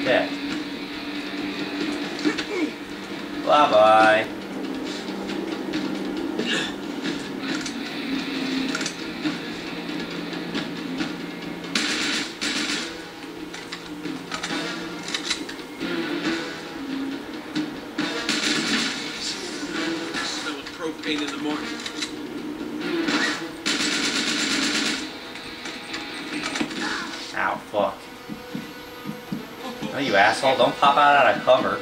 Yeah. Bye-bye. Smell of propane in the morning. Ow, fuck. Oh, you asshole, don't pop out of cover.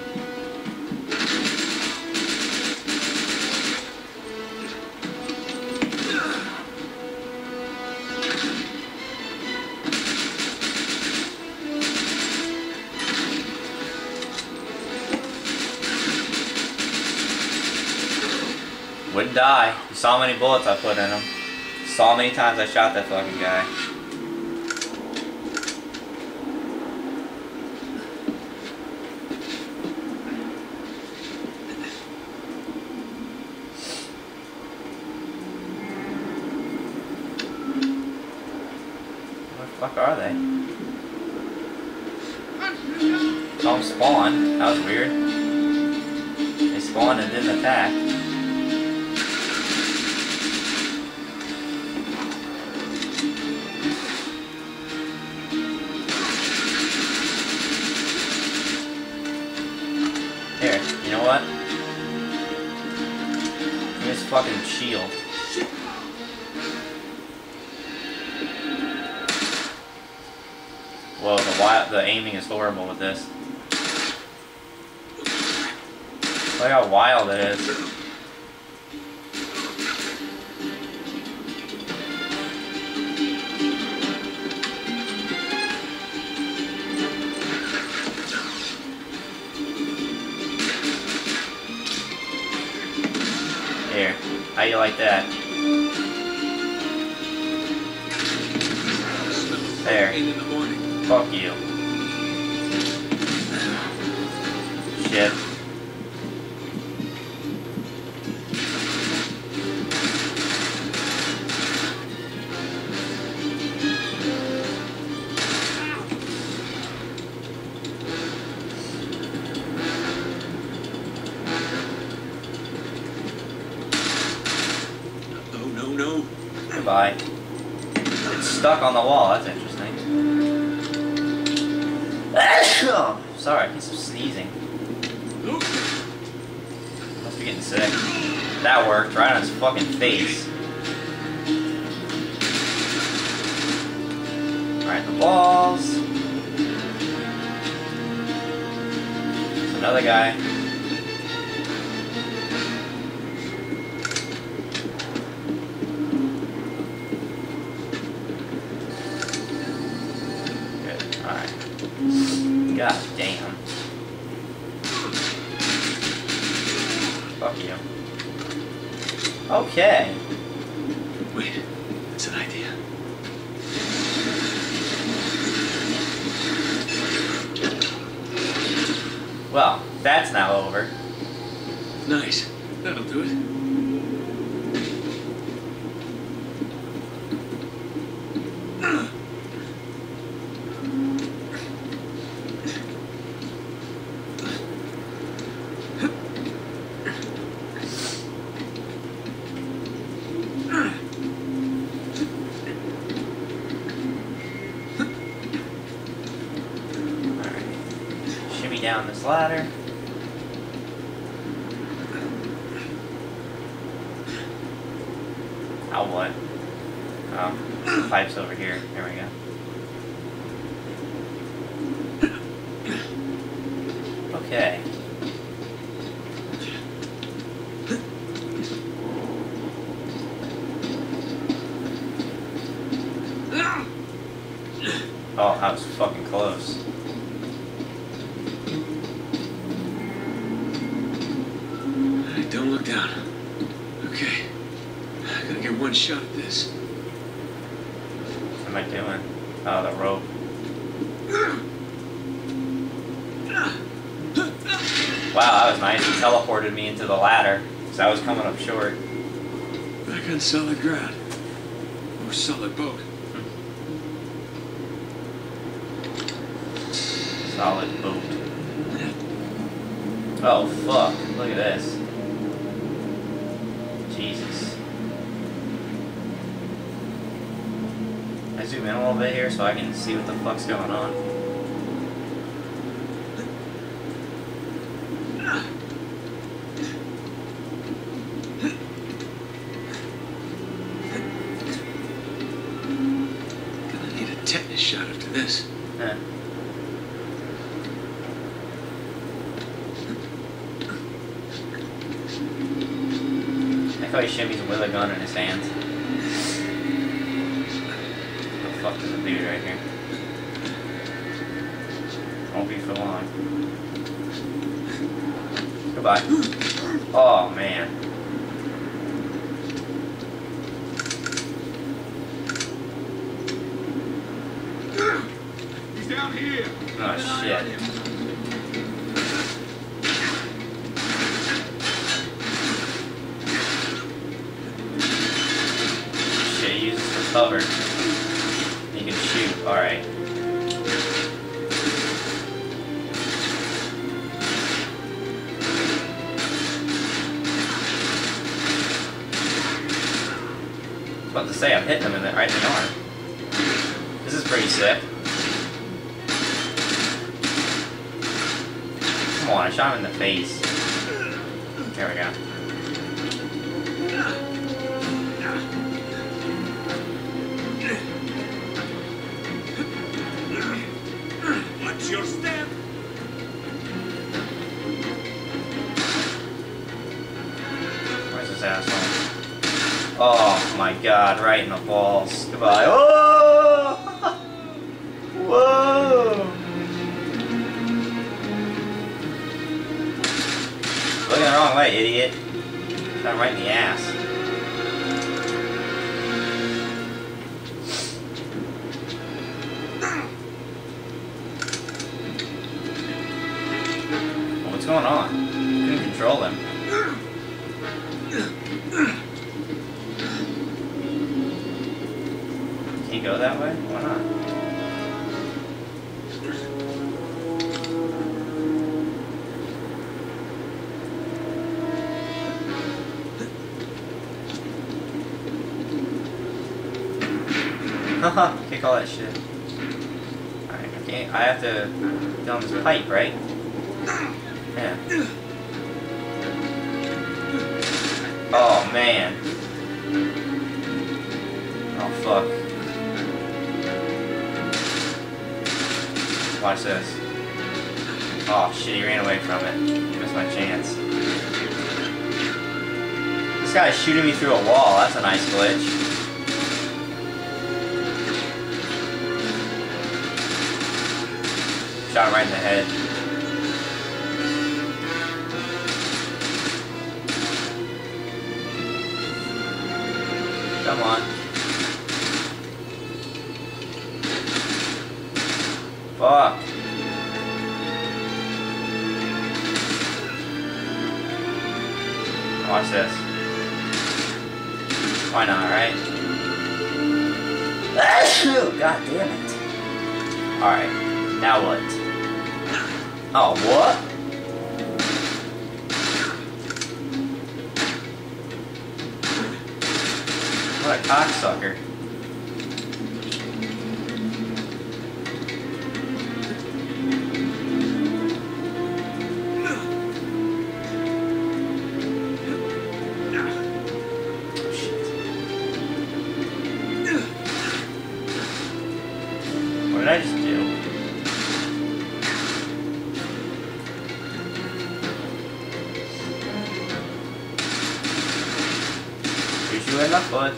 Wouldn't die. You saw how many bullets I put in him. Saw how many times I shot that fucking guy. Where the fuck are they? Saw them spawn. That was weird. They spawned and didn't attack. Here, you know what? Give me this fucking shield. Whoa, the aiming is horrible with this. Look how wild it is. Here, how you like that? There. Fuck you. Shit. No. Goodbye. It's stuck on the wall, that's interesting. Oh, sorry, I keep sneezing. Must be getting sick. That worked, right on his fucking face. Alright, the balls. There's another guy. God damn. Fuck you. Okay. Wait, that's an idea. Well, that's now over. Nice. That'll do it. Down this ladder. Oh, what? Oh, the pipe's over here. There we go. Okay. Oh, that was fucking close. Don't look down. Okay. I gotta get one shot at this. What am I doing? Oh, the rope. Wow, that was nice. He teleported me into the ladder, because I was coming up short. Back on solid ground. Or solid boat. Solid boat. Oh fuck, look at this. Jesus. I zoom in a little bit here so I can see what the fuck's going on. Gonna need a tetanus shot after this. Yeah. I thought he shimmies with a gun in his hand. What the fuck is the dude right here? Won't be for long. Goodbye. Oh man. He's down here. Oh shit. Shit, he uses for cover. He can shoot. Alright. I was about to say, I'm hitting him right in the arm. This is pretty sick. Come on, I shot him in the face. There we go. Watch your step. Where's this asshole? Oh my god, right in the balls. Goodbye. Oh! Whoa! Looking the wrong way, idiot. Shot him right in the ass. Well, what's going on? Couldn't control him. Can you go that way? Why not? Haha, kick all that shit. Alright, okay, I have to get on this pipe, right? Yeah. Oh man. Oh fuck. Watch this. Oh shit, he ran away from it. Missed my chance. This guy's shooting me through a wall, that's a nice glitch. Shot him right in the head. Come on. Fuck. Watch this. Why not, right? God damn it. Alright, now what? Oh, what? What a cocksucker. What did I just do? Shoot you in the foot.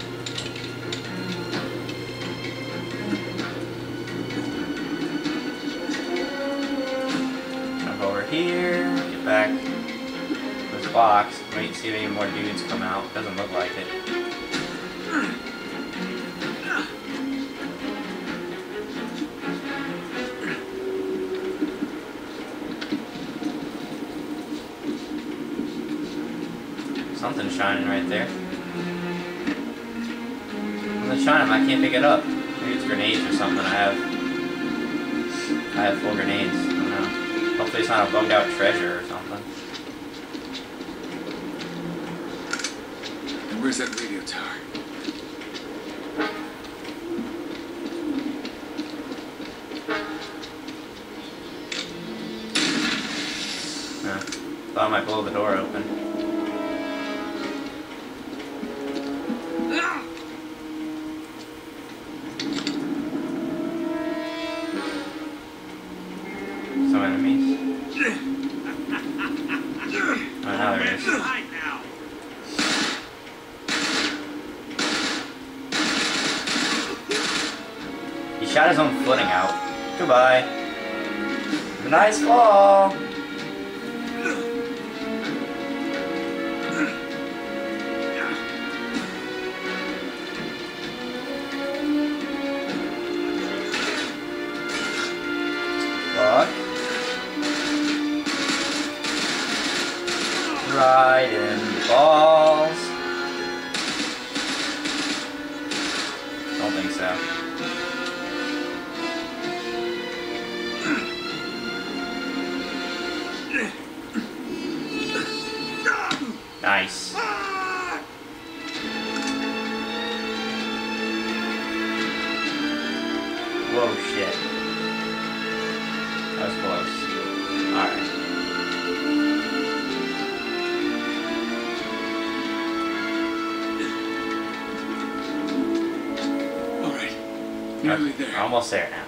Jump over here. Get back to this box. Wait and see if any more dudes come out. Doesn't look like it. Something's shining right there. I'm gonna shine him, I can't pick it up. Maybe it's grenades or something I have full grenades. I don't know. Hopefully it's not a bugged out treasure or something. And where's that radio tower? Thought I might blow the door open. Some enemies. Oh, now there is. He shot his own footing out. Goodbye. Nice fall. Right in the balls. Don't think so. Nice. Whoa, shit. That was close. Alright. Nearly there. Almost there now.